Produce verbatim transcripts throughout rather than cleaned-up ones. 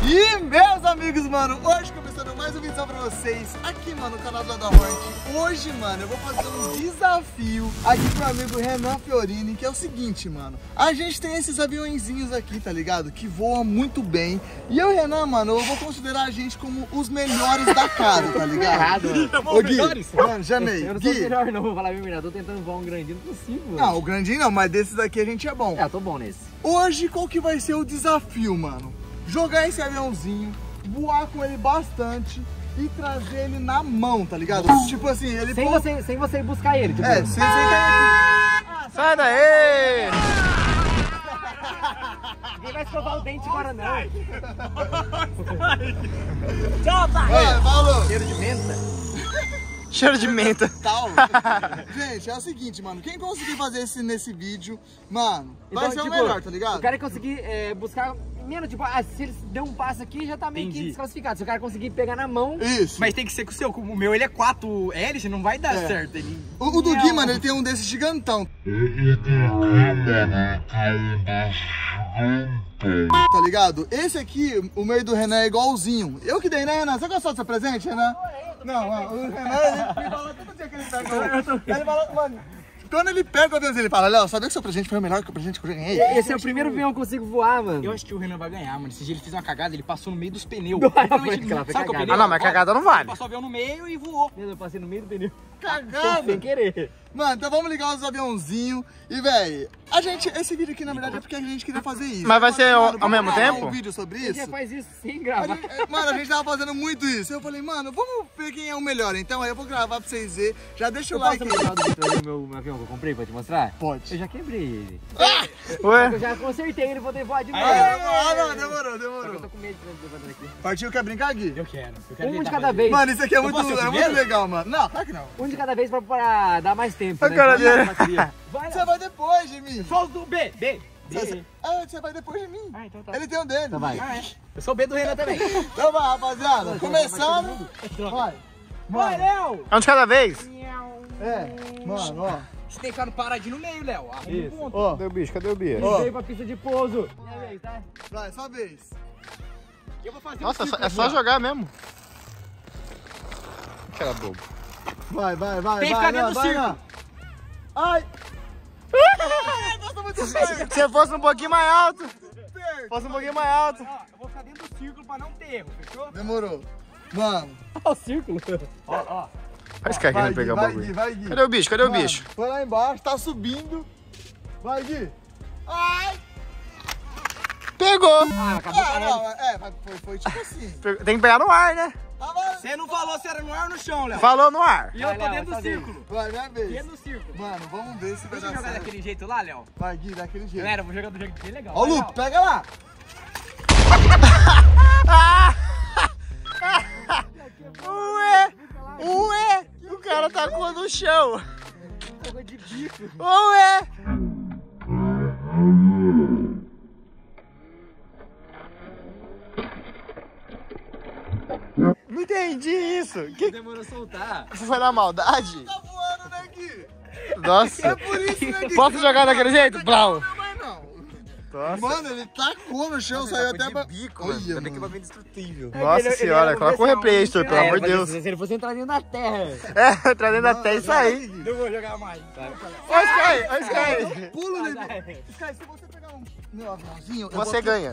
E meus amigos, mano, hoje começando mais um vídeo pra vocês aqui, mano, no canal do Adahornet. Hoje, mano, eu vou fazer um desafio aqui pro amigo Renan Fiorini, que é o seguinte, mano. A gente tem esses aviãozinhos aqui, tá ligado? Que voam muito bem. E eu e o Renan, mano, eu vou considerar a gente como os melhores da casa, tá ligado? Errado, mano. Ô, Gui, mano, chamei. Eu não sou Gui. melhor não, vou falar bem melhor. Tô tentando voar um grandinho, não consigo, mano. Não, o grandinho não, mas desses daqui a gente é bom. É, eu tô bom nesse. Hoje, qual que vai ser o desafio, mano? Jogar esse aviãozinho, voar com ele bastante e trazer ele na mão, tá ligado? Tipo assim, ele... Sem, pô... você, sem você ir buscar ele, tipo... É, sem você cair aqui. Sai daí! Ninguém vai escovar o dente agora, não. Tchau, pai! Vai, falou! Cheiro de menta. Cheiro de menta. Tal. Gente, é o seguinte, mano. Quem conseguir fazer isso nesse vídeo, mano, vai Então, ser tipo, o melhor, tá ligado? O cara conseguir é, buscar menos, tipo, ah, se ele deu um passo aqui, já tá meio que Entendi. desclassificado. Se o cara conseguir pegar na mão... Isso. Mas tem que ser com o seu. O meu ele é quatro hélices, não vai dar É. certo. Ele... O, o do Gui, mano, ele tem um desses gigantão. Tá ligado? Esse aqui, o meio do Renan é igualzinho. Eu que dei, né, Renan? Você gostou do seu presente, Renan? Não, ó, o Renan, ele me fala todo dia que ele pega. Ele fala, mano, quando ele pega o aviãozinho, ele fala, Léo, sabia que seu presente foi o melhor que o presente que eu ganhei? Esse é o primeiro avião que eu consigo voar, mano. Eu acho que o Renan vai ganhar, mano. Esse dia ele fez uma cagada, ele passou no meio dos pneus. Não, Literalmente, foi aquela, foi sabe qual é o cagada. pneu? Ah, não, mas cagada não vale. Ele passou o avião no meio e voou. Eu passei no meio do pneu. Cagada! Sem querer. Mano, então vamos ligar os aviãozinhos. E, velho, a gente, esse vídeo aqui, na verdade, é porque a gente queria fazer isso. Mas vai ser ao- Mano, ao mesmo vamos gravar tempo? um vídeo sobre Ele isso? já faz isso sem A gravar. gente- é, mano, a gente tava fazendo muito isso. Eu falei, mano, vamos ver quem é o melhor. Então aí eu vou gravar pra vocês verem. Já deixa o Eu like posso aí. mostrar o do meu, meu avião que eu comprei pra te mostrar? Pode. Eu já quebrei ele. Ué? Eu já consertei ele, vou ter voar de novo. Ah, não, demorou, Só que eu demorou. tô com medo de levantar aqui. Partiu, quer brincar, Gui? Eu quero. Eu quero Um ver de tá cada fazendo. vez. Mano, isso aqui é, muito, posso ser o é muito primeiro? legal, mano. Não, claro que não. Um de cada vez pra, pra dar mais tempo, A né? cara Pra dele. dar bateria. Vai, Você vai depois de mim. Só os do B, B. B. Você, ah, você vai depois de mim. Ah, então tá. Ele tem o dele. Então vai. Ah, é. Eu sou o B do Renan também. Então vai, rapaziada. Começando. Vai. Vai, Mano, Léo! É um de cada vez? é. Mano, ó. Você tem que ficar no paradinho no meio, Léo. Arruma um ponto. Ó. Cadê o bicho? Cadê o bicho? Ó. Veio pra pista de pouso. Minha vez, tá? Vai, sua vez. Eu vou fazer Nossa, um é só, círculo é só aqui, ó. jogar mesmo. Que era bobo. Vai, vai, vai. Tem que vai, ficar dentro vai, do vai, círculo. Ai. Ai, nossa, muito perto. Se fosse um pouquinho mais alto. Perto. Fosse um pouquinho mais alto. Ó, eu vou ficar dentro do círculo pra não ter erro, fechou? Demorou. Mano. Olha o círculo. Ó, ó. Faz cara Vai, querendo pegar o Gui, vai, Gui, bagulho. vai, Gui. Cadê o bicho? Cadê o Mano, bicho? Foi lá embaixo, tá subindo. Vai, Gui. Ai. Pegou! Ah, acabou Ah, caindo. não, é, mas foi, foi tipo assim. Pegou. Tem que pegar no ar, né? Tava... Você não falou se era no ar ou no chão, Léo. Falou no ar. E eu Vai, tô Léo, dentro do essa vez. círculo. Vai, minha vez. Dentro do círculo. Mano, vamos ver se vai Deixa eu dar jogar certo. daquele jeito lá, Léo. Vai, Gui, daquele jeito. Galera, eu vou jogar do jeito que é legal. Ó o Vai, Luke, Léo. pega lá. Ué! Ué! O cara tacou no chão. Água de bico. Ué! Não entendi isso. Que Demorou a soltar. foi na maldade? Tá voando, né, Gui? Nossa. É por isso, né, Gui? Posso jogar daquele jeito? Blau. Não, mas não. Nossa. Mano, ele tacou no chão, saiu até pra... bico, Olha, mano. Ainda bem que mano. o bagulho é indestrutível. Ele- Nossa ele senhora, era coloca o um replay aí, Stor, pelo É, amor de mas Deus. Se se ele fosse entrar dentro da terra. É, trazendo até isso aí. Não vou jogar mais. Ó, Sky, ó, Sky. Pulo Vai, nele. vai. Sky, se você pegar um meu aviãozinho... eu Você vou- ganha.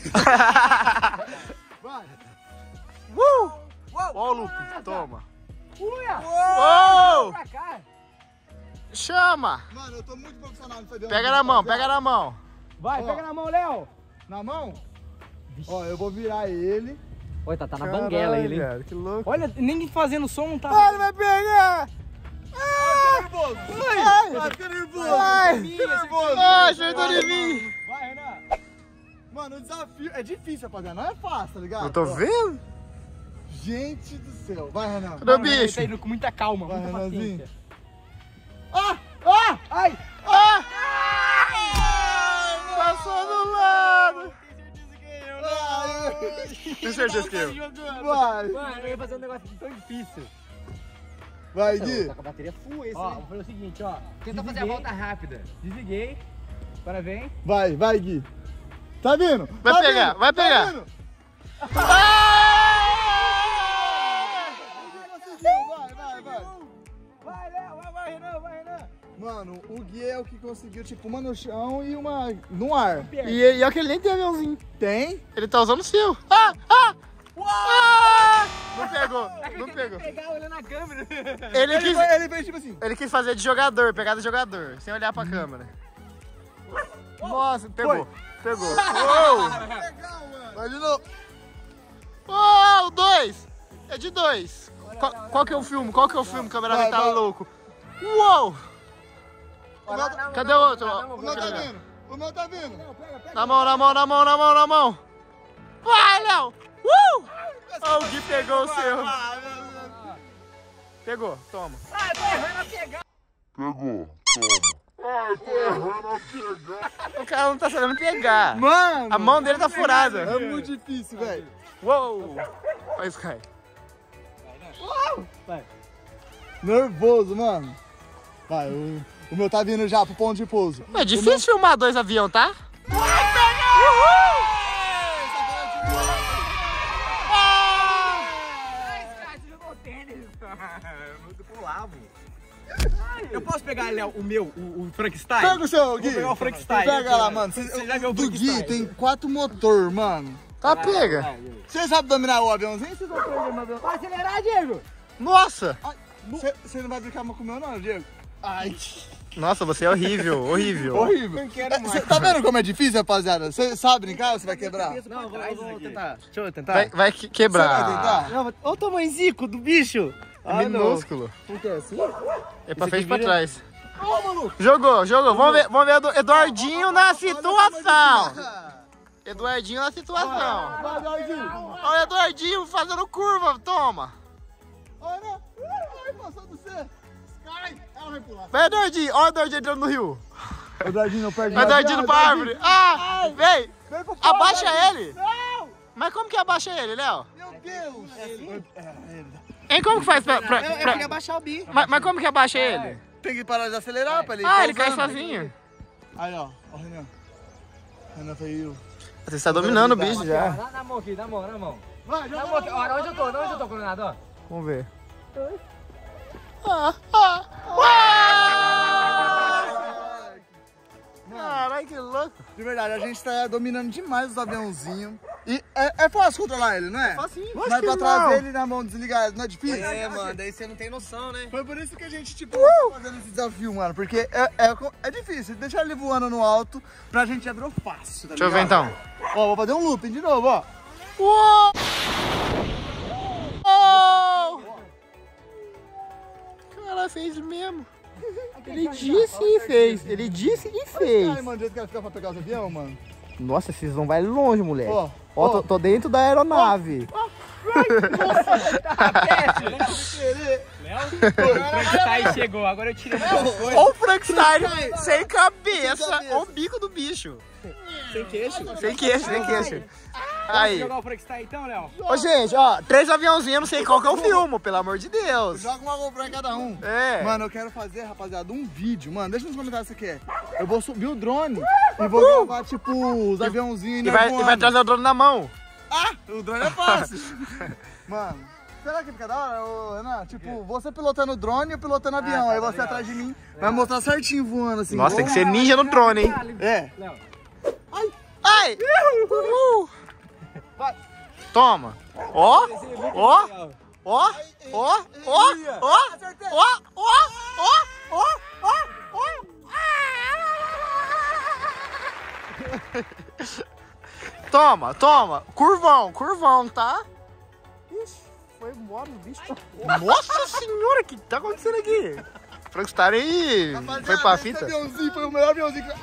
Vai. Uh! Ó o loop, toma. Uia! Uou! Pra cá. Chama! Mano, eu tô muito profissional nesse avião. Pega na mão, pega na mão. Vai, Ó. pega na mão, Léo. Na mão? Ó, eu vou virar ele. Olha, tá, tá na banguela ele, hein? velho, que louco. Olha, nem fazendo som não tá. Ah, ele vai pegar! Ai, nervoso. Ai! Vai, fica nervoso. Ai! Fica nervoso. Ai, acertou de mim! Vai, Renan. Mano, o desafio é difícil, rapaziada. Não é fácil, tá ligado? Eu tô Ó, vendo? Gente do céu. Vai, Renan. Cadê o Mano, Renan bicho? tá indo com muita calma, Vai, muita Renanzinho. paciência. Ah! Ah! Ai! Ah! Passou do lado! Tenho certeza que eu. Vai. Mano, eu ia fazer um negócio tão difícil. Vai, Tá Gui. com a bateria full esse, Ó, né? vou fazer o seguinte, ó. Tenta fazer a Desliguei, volta rápida. Desliguei. Agora vem. Vai, vai, Gui. Tá vindo? Vai Tá pegar, vindo? vai Tá pegar. vindo? Vai, vai, vai. Vai, Léo, vai, vai, Renan, vai, Renan. Mano, o Gui é o que conseguiu, tipo, uma no chão e uma no ar. E, e é que ele nem tem aviãozinho. Tem? Ele tá usando o seu. Ah, ah, ah! Não pegou, não pegou. Pegar olhando na câmera. Ele Ele, quis, foi- ele fez tipo assim. ele quis fazer de jogador, pegada de jogador, sem olhar pra câmera. Nossa, pegou, pegou. Uou! Legal, mano. Vai de novo. Uou, dois. É de dois. Qual, qual que é o filme? Qual que é o filme? O cameraman Vai, tá vai. louco. Uou! Na- na- Cadê na- o outro? na- na- O meu tá vindo. O meu tá vindo. Na mão, na mão, na mão, na mão, na mão. Vai, Léo! Uh! Oh, o Gui pegou o seu. Pegou, toma. Ah, eu tô errando a pegar. O cara não tá sabendo pegar. Mano. A mão dele tá furada. É muito difícil, velho. Uou! Olha isso, cara. Nervoso, mano. Vai, o, o meu tá vindo já pro ponto de pouso. É difícil filmar dois aviões, tá? Você jogou tênis. Eu pulava. Eu posso pegar, Léo, o meu, o, o Frankenstein? Pega o seu, Gui. Vou pegar o Frankenstein. Pega lá, mano. Cê, Você já viu o do Gui Frankenstein? tem quatro motor, mano. Tá, pega. Você sabe dominar o aviãozinho? Vocês vão perder meu avião. Vai acelerar, Diego. Nossa! Você não vai brincar com o meu, não, Diego? Ai, Nossa, você é horrível, horrível. horrível. Não quero mais. Cê tá vendo como é difícil, rapaziada? Você sabe brincar ou você vai quebrar? Não, eu vou, eu vou tentar. Deixa eu tentar. Vai, vai que- Você quebrar. vai tentar? Não, olha o tamanhozico do bicho. É minúsculo. Não quer assim? É pra Esse frente aqui e pra vira- trás. Ô, maluco. Jogou, jogou. Vamos ver, vamos ver o Eduardinho na situação. Eduardinho na situação. Vai, Dardinho. Olha o Eduardinho fazendo curva, toma. Olha. Ai, passou do C. Cai. Ela vai pular. Vai, Eduardinho. Olha o Eduardinho entrando no rio. O Dardinho não perde Vai, Eduardinho pra árvore. Ah, vem. Vem pro pau, Abaixa Dardinho. ele. Mas como que abaixa ele, Léo? Meu Deus. Hein, como que faz pra... pra- Eu, eu pra- queria abaixar o bicho. Mas, mas como que abaixa ele? Tem que parar de acelerar pra ele Ah, ele cai pousando. sozinho. Aí, ó. Ó, o Renan. Renan veio. Você está dominando o bicho Aqui, já. ó, na, na mão aqui, na mão, na mão. Vai, Na mão aqui. Olha onde eu tô, onde eu tô, coordenador. Vamos ver. Ah, ah, ah. Caralho, que louco. De verdade, a gente tá dominando demais os aviãozinhos. E é, é fácil controlar ele, não é? Facinho. Mas Acho pra que trazer não. ele na mão desligada, não é difícil? É, mano, daí você não tem noção, né? Foi por isso que a gente, tipo, tá fazendo esse desafio, mano. Porque é, é, é difícil. Deixar ele voando no alto, pra gente já virou fácil, tá Deixa eu ver ligado? então. Ó, vou fazer um looping de novo, ó. Uou! Oh! Cara, fez mesmo. Ele disse e fez. Ele disse e Ai, fez. mano, do jeito que ela fica pra pegar os aviões, mano. Nossa, esses vão vai longe, moleque. Ó, Ó, ó. tô, tô dentro da aeronave. O Frankenstein chegou, agora eu tirei meu Ó o Frankenstein sem cabeça. Ó o bico do bicho. sem queixo. Sem queixo, sem queixo. Aí. Jogar o Frankenstein então, Léo? Ô, gente, ó, três aviãozinhos, eu não sei qual que eu filmo, pelo amor de Deus. Joga uma GoPro em cada um. É. Mano, eu quero fazer, rapaziada, um vídeo. Mano, deixa nos comentários se você quer. Eu vou subir o drone e vou gravar, tipo, os aviãozinhos E vai, e vai trazer o drone na mão. Ah, o drone é fácil. Mano, será que fica da hora, ô, Renan? Tipo, você pilotando o drone e eu pilotando o avião. Aí você atrás de mim vai mostrar certinho voando assim. Nossa, tem que ser ninja no drone, hein? É. Léo. Ai! Uhul. Vai. Toma. Ó, ó, ó, ó, ó, ó, ó, ó, ó, ó, ó, Toma, toma. Curvão, curvão, tá? Ixi, foi embora o bicho. Nossa senhora, o que tá acontecendo aqui? Frankenstein aí foi pra Esse fita. aviãozinho foi o melhor aviãozinho que...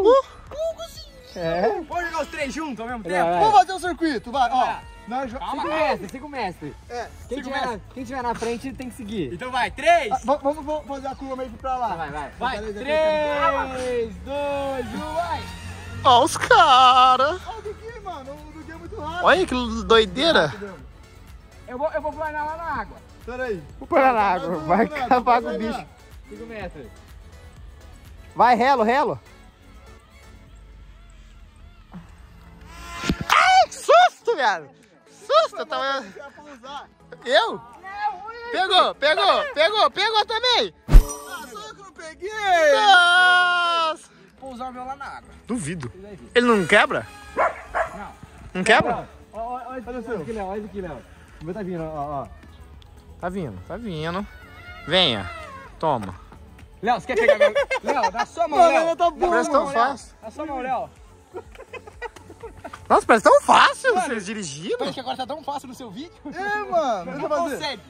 É. Vamos jogar os três juntos ao mesmo tempo? Vamos fazer um circuito, vai, ó. Nós jo- Siga o mestre, siga o mestre. É, Quem siga o tiver, mestre. quem tiver na frente tem que seguir. Então vai, três. Ah, va- Vamos vamos fazer a curva meio que pra lá. Vai, vai. Vai, Beleza, três, dois, um, vai. Ó os caras. Olha o Duque, mano. O Duque é muito rápido. Olha que doideira. Eu vou, eu vou planar lá na água. Pera aí. Vou parar na água, vai acabar com o bicho. Siga o mestre. Vai, relo, relo. Ai, que susto, velho. susto, eu tava... Eu? Pegou, pegou, pegou, pegou também. Ah, só eu que não peguei. Nossa. Vou usar o meu lá na água. Duvido. Ele não quebra? Não. Não quebra? Olha, olha, olha isso aqui, Léo. Olha isso aqui, Léo. O meu tá vindo, ó, ó. Tá vindo, tá vindo. Venha. Toma. Léo, você quer pegar meu... Léo, dá sua mão, Mano, Léo. ela tá boa, Parece tão mano. fácil. Dá sua mão, Léo. Nossa, parece tão fácil vocês dirigindo. Parece que agora tá tão fácil no seu vídeo. É, mano. Deixa eu fazer. Consegue.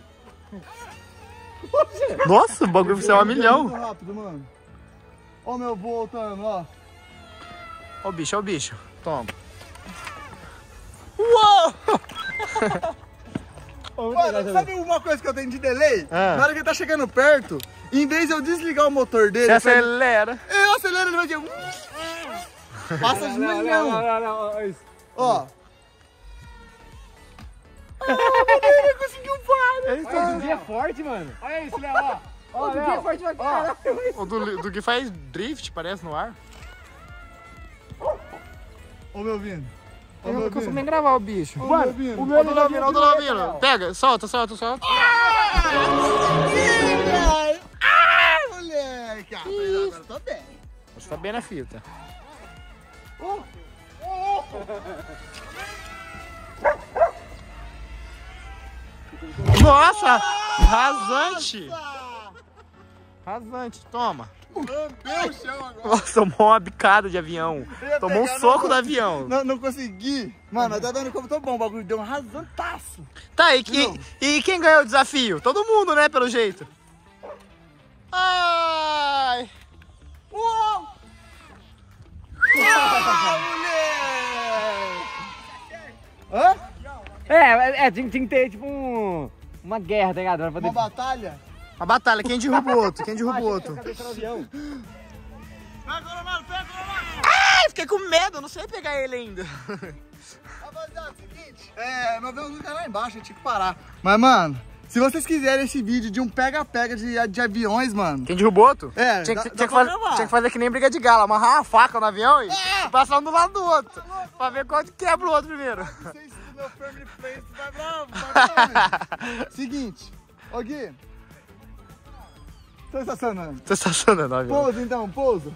Nossa, o bagulho vai ser um milhão. Muito rápido, mano. Ó o meu voo voltando, ó. Ó o bicho, ó o bicho. Toma. Uou! Mano, sabe uma coisa que eu tenho de delay? Ah. Na hora que ele tá chegando perto, em vez de eu desligar o motor dele, Você eu pego- acelera. eu acelero, ele vai dizer... Passa de Léo, Léo, milhão. Léo, Léo, Léo, olha isso. Ó. Ele conseguiu parar. Ele Olha, o tá... do Gui é forte, mano. Olha isso, Léo, ó. Ó, O do Gui é Léo. forte pra caralho. O do, do que faz drift, parece, no ar. Ô, meu vindo. Ô, Eu meu não consigo vindo. nem gravar o bicho. Ô, Mano, meu vindo. o meu Ó do Lovino, ó do Lovino. Léo. Pega, solta, solta, solta. Ah, moleque. Ah, mas agora eu tô bem. Você tá bem na fita. Nossa! Rasante! Rasante, toma. Lambeu o chão agora. Nossa, tomou uma bicada de avião. Eu ia Tomou um pegar, soco não- do avião. Não, não consegui. Mano, tá vendo como tô bom o bagulho? Deu um razantaço. Tá, e, e, e quem ganhou o desafio? Todo mundo, né, pelo jeito. Ai! Uou! Ah, moleque! Hã? É, é, é, tinha, tinha que ter, tipo, um, uma guerra, tá ligado? Pra poder... Uma batalha? Uma batalha, quem derruba o outro? Quem derruba o outro? Cabeça no avião. Pega, Coronado, pega, Coronado! Ai, fiquei com medo, eu não sei pegar ele ainda. Rapaziada, seguinte, é, meu avião tá lá embaixo, eu tinha que parar. Mas, mano, se vocês quiserem esse vídeo de um pega-pega de, de aviões, mano... Quem derrubou o outro? É, tinha, dá- que, dá tinha, que pra fazer, gravar. tinha que fazer que nem briga de gala, amarrar uma faca no avião e É. passar um do lado do outro. Pra ver qual que quebra o outro primeiro. Não sei se o meu family place vai bravo, vai bravo. Seguinte, ô Gui. Tô estacionando. Tô estacionando o avião. Pousa então, pousa.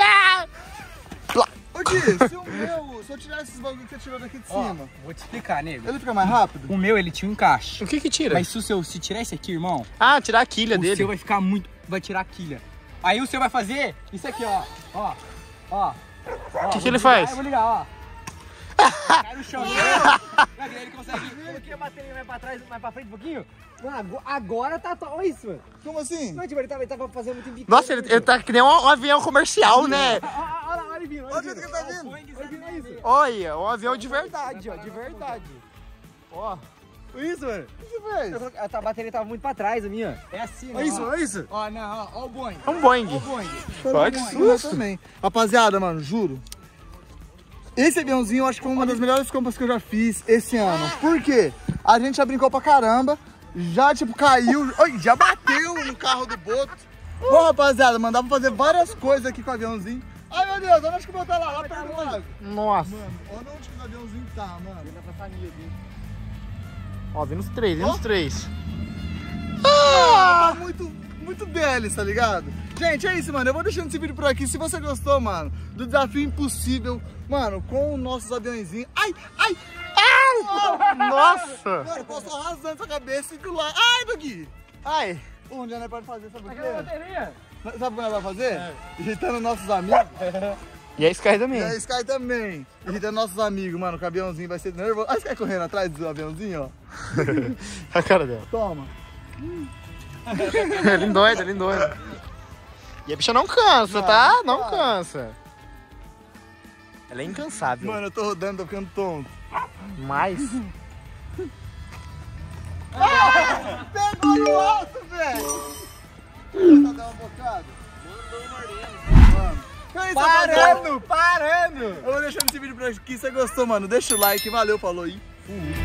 Ô Gui, se o meu, se eu tirar esses bagulho que você tirou daqui de Ó, cima, vou te explicar, nego. ele fica mais rápido? O meu, ele tinha um encaixe. O que que tira? Mas se o seu, se tirar esse aqui, irmão, Ah, tirar a quilha o dele. seu vai ficar muito... Vai tirar a quilha. Aí o seu vai fazer isso aqui, ó. Ó. Ó. O que que ele faz? Eu vou ligar, ó. Cai no chão. Vai ver, ele consegue... Coloquei a bateria mais pra trás, mais pra frente um pouquinho. Mano, agora, agora tá... to- Olha isso, mano. Como assim? Não, tipo, ele tava, ele tava fazendo muito invicto. Nossa, ele, ele tá que nem um, um avião comercial, né? Olha, olha, olha ele vindo, olha Olha o ele jeito vindo. que ele tá vindo. Olha ele vindo, olha isso. Olha, um avião de verdade, ó, de verdade. Ó. Isso, mano. O que você fez? Eu coloquei- A bateria tava muito pra trás, a minha. É assim, né? Olha isso, ó. olha isso. Ó, não, ó, ó o Boeing. É um Boeing. Ó o Boeing. Pode Eu também. Rapaziada, mano, juro. Esse aviãozinho eu acho que foi uma das melhores compras que eu já fiz esse ano. Por quê? A gente já brincou pra caramba. Já, tipo, caiu. Oi, já bateu no carro do Boto. Bom, rapaziada, mano, dá pra fazer várias coisas aqui com o aviãozinho. Ai, meu Deus, onde acho que eu vou estar lá? Lá perto do lago. Nossa. Mano, olha onde que o aviãozinho tá, mano. Ó, vem nos três, vem nos três. Ah, tá muito, muito deles, tá ligado? Gente, é isso, mano. Eu vou deixando esse vídeo por aqui. Se você gostou, mano, do desafio impossível, mano, com os nossos aviãozinhos. Ai, ai, ai! Nossa. Mano, eu posso arrasando essa cabeça e do lado. Ai, Dogui! Ai. Onde a gente pode fazer, sabe o Aquela quê? bateria. Sabe o que nós vamos fazer? Irritando nossos amigos. E a Sky também. E a Sky também. Irritando nossos amigos, mano. O aviãozinho vai ser nervoso. A Sky correndo atrás do aviãozinho, ó. A cara dela. Toma. Ele endoida, ele endoida. E a bicha não cansa, tá? Não cansa. Ela é incansável. Mano, eu tô rodando, tô ficando tonto. Mas... Pegou no alto, velho! Vou dar uma bocada. Mandou mordendo. Mano. É isso, rapaziada. Parando, parando. Eu vou deixando esse vídeo por aqui. Se você gostou, mano, deixa o like. Valeu, falou aí. Fui.